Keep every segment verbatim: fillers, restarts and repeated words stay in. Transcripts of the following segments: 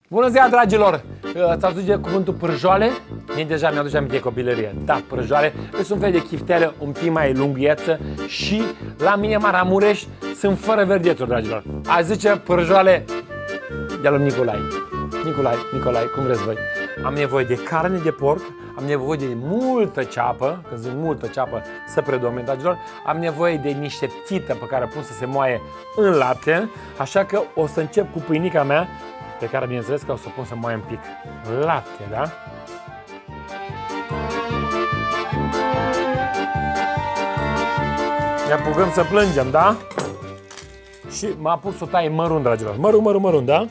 Bună ziua, dragilor! Ați auzit de cuvântul pârjoale? Mie deja mi-aduce aminte de copilărie. Da, pârjoale sunt un fel de chiftelă un pic mai lungheță și la mine, Maramureș, sunt fără verdețuri, dragilor. A zice pârjoale de la Nicolae. Nicolae, Nicolae, cum vreți voi. Am nevoie de carne de porc, am nevoie de multă ceapă, când zic multă ceapă să predomine, dragilor, am nevoie de niște ptită pe care pun să se moaie în lapte, așa că o să încep cu pâinica mea, pe care bineînțeles că o să o pun să moaie un pic lapte, da? Ne apucăm să plângem, da? Și mă apuc să o tai mărunt, dragilor. Mărunt, mărunt, mărunt, da?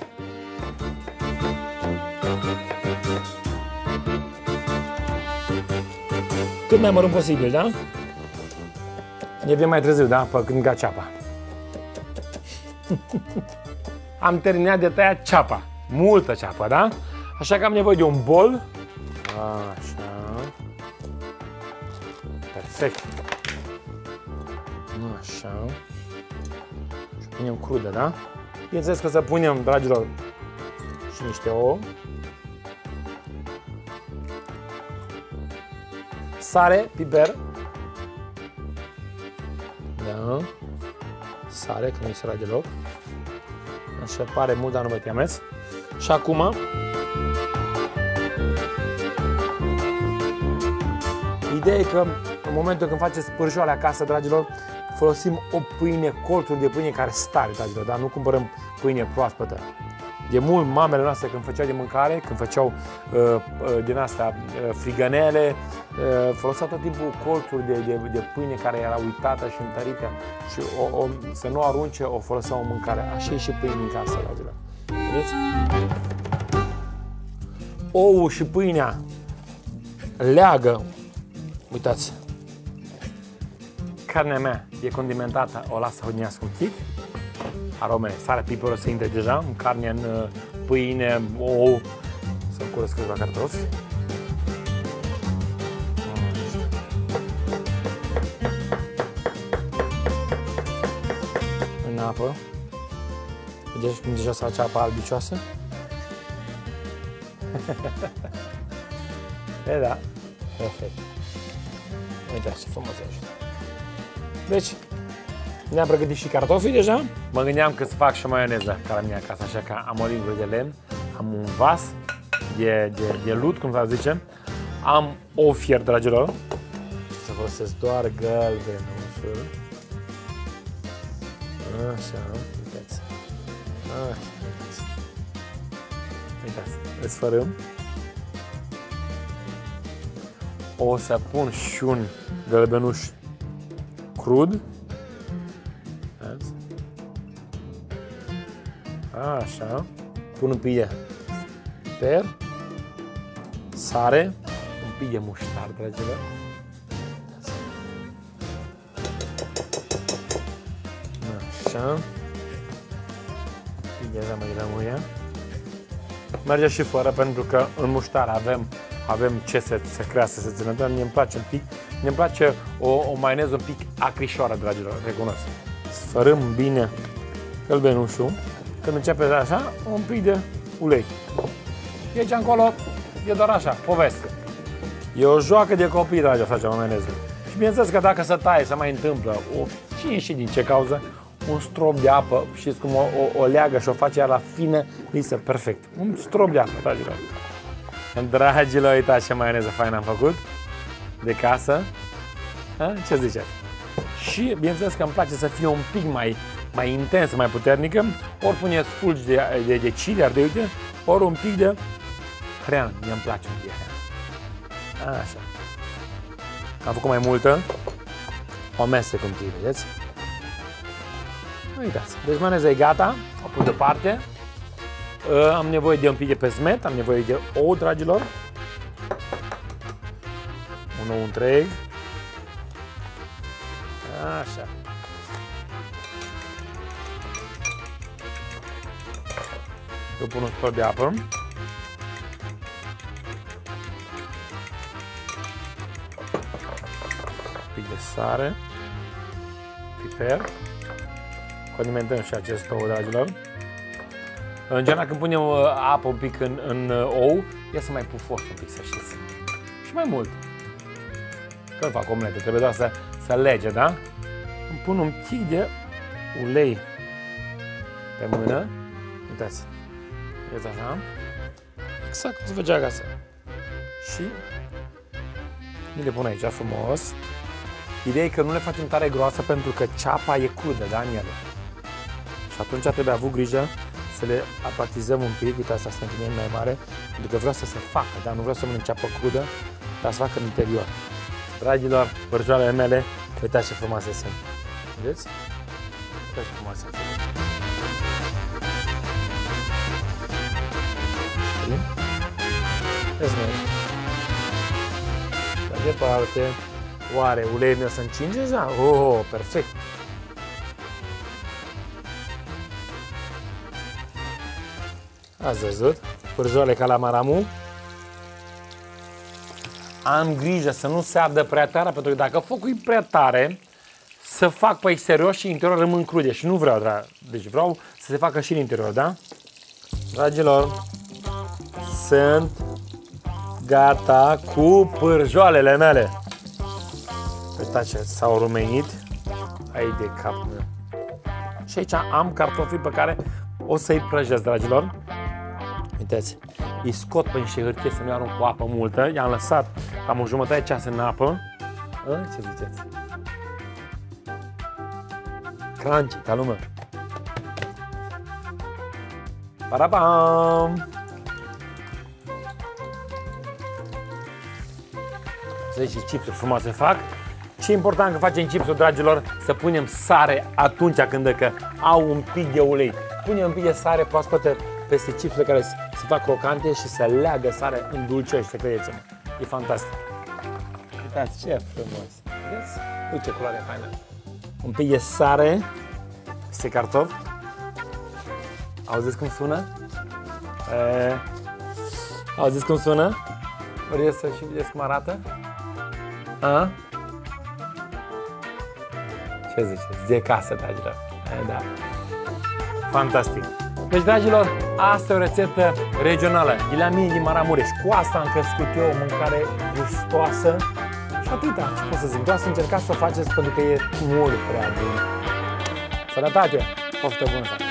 Cât mai mărunt posibil, da? Ne vedem mai târziu, da? Pe când ga ceapa. Am terminat de tăiat ceapa. Multă ceapă, da? Așa că am nevoie de un bol. Așa. Perfect. Așa. Și punem crudă, da? Bineînțeles că să punem, dragilor, și niște ouă. Sare, piper. Da. Sare, că nu-i sărat deloc. Așa pare mult, dar nu vă temeți. Și acum ideea e că în momentul când faceți pârjoale acasă, dragilor, folosim o pâine, colțuri de pâine care stare, dragilor, dar nu cumpărăm pâine proaspătă. De mult mamele noastre când făceau de mâncare, când făceau uh, uh, din astea uh, frigănele, uh, foloseau tot timpul colțuri de, de, de pâine care era uitată și întărită și o, o, să nu arunce, o foloseau în mâncare. Așa e și pâine în casă, dragilor. Vedeți? Oul și pâinea leagă. Uitați. Carnea mea e condimentată, o las să hodinească un pic. Aromele, sare, piperul se intre deja în carne, în pâine, ou. Să-mi curăț câteva cartofi. În apă. Vedeți cum deja se face apa albicioasă? E da, perfect. Uitați ce frumos e așa. Deci, ne-am pregătit și cartofii deja. Mă gândeam că să fac și maioneză ca la mine acasă, așa că am o lingură de lemn, am un vas de, de, de lut, cum să zicem, am o fier, dragilor, și să folosesc doar gălbenușul. Așa, uitați. Ah, uitați. Uitați, îți fărâm. O să pun și un gălbenuș crud. Așa. Pun un pic de piper, sare, un pic de muștar, dragilor. Așa. Un pic de lămâie. Merge și fără, pentru că în muștar avem avem ce să se crească, să se țină, dar mie-mi place un pic, mie-mi place o, o maioneză un pic acrișoară, dragilor, recunosc. Sfărâm bine gălbenușul. Când începe așa, un pic de ulei. De aici încolo e doar așa, poveste. E o joacă de copii, dragi, să facem o maioneză. Și bineînțeles că dacă se taie, se mai întâmplă, o, cine și din ce cauză, un strop de apă, știți cum o, o, o leagă și o face ea la fină, lisă, perfect. Un strop de apă, dragilor. Dragilor, uitați ce maioneză faină am făcut de casă. A? Ce ziceți? Și bineînțeles că îmi place să fie un pic mai, mai intensă, mai puternică. Ori puneți fulgi de, de, de chili, ardei, uite, ori un pic de hrean. Mie îmi place un pic de hrean. Așa. Am făcut mai multă. O amestec un pic, vedeți? Uitați. Deci maioneza e gata. O pun deoparte. Am nevoie de un pic de pesmet, am nevoie de ou, dragilor. Un ou întreg. Așa. Eu pun un strop de apă. Un pic de sare. Piper. Condimentăm și acest ou, dragilor. În general, când punem apă un pic în, în ou, iasă mai pufos un pic, să știți. Și mai mult. Când fac omlete, trebuie doar să, să lege, da? Îmi pun un pic de ulei pe mână. Uitați. Uitați așa. Exact cum se făcea acasă. Și mi le pun aici frumos. Ideea e că nu le facem tare groasă pentru că ceapa e crudă, da, în ele. Și atunci trebuie avut grijă să le apatizăm un pic. Uitați, asta sunt mai mare, pentru că vreau să se facă, dar nu vreau să mănânc ceapă crudă, dar să facă în interior. Dragilor, părjoalele mele, uitați ce frumoase sunt. Vedeți? Uitați ce frumoase sunt. Vezi, măi. Mai departe, oare uleiul meu se încinge deja? Oh, perfect! Ați văzut? Pârjoale ca la maramu. Am grijă să nu se ardă prea tare, pentru că dacă focul e prea tare, să fac pe exterior și interior rămân crude și nu vreau, drag. Deci vreau să se facă și în interior, da? Dragilor, sunt gata cu pârjoalele mele. Uitați ce s-au rumenit. Ai de cap meu. Și aici am cartofii pe care o să-i prăjesc, dragilor. Uitați, îi scot pe niște hârtie să nu arunc cu apă multă. I-am lăsat cam o jumătate de ceas în apă. A, ce ziceți? Crunchy, ca lumea. Parabam! Să și chipsuri frumoase fac. Ce e important când facem chipsuri, dragilor, să punem sare atunci când că au un pic de ulei. Punem un pic de sare proaspătă peste chipsurile care se fac crocante și se leagă sare în dulcește, credeți-mă. E fantastic. Uitați ce frumos. Vedeți? Uite ce culoare faină. Un pic de sare peste cartof. Auziți cum sună? E... Auziți cum sună? Vreți să și vedeți cum arată? A? Ce ziceți? De casă, dragilor. E, da. Fantastic. Deci, dragilor, asta e o rețetă regională de la mine din Maramureș. Cu asta am crescut eu, o mâncare gustoasă. Și atâta, ce pot să zic, doar să încercați să o faceți pentru că e mult prea bun. Sănătate! Poftă bună!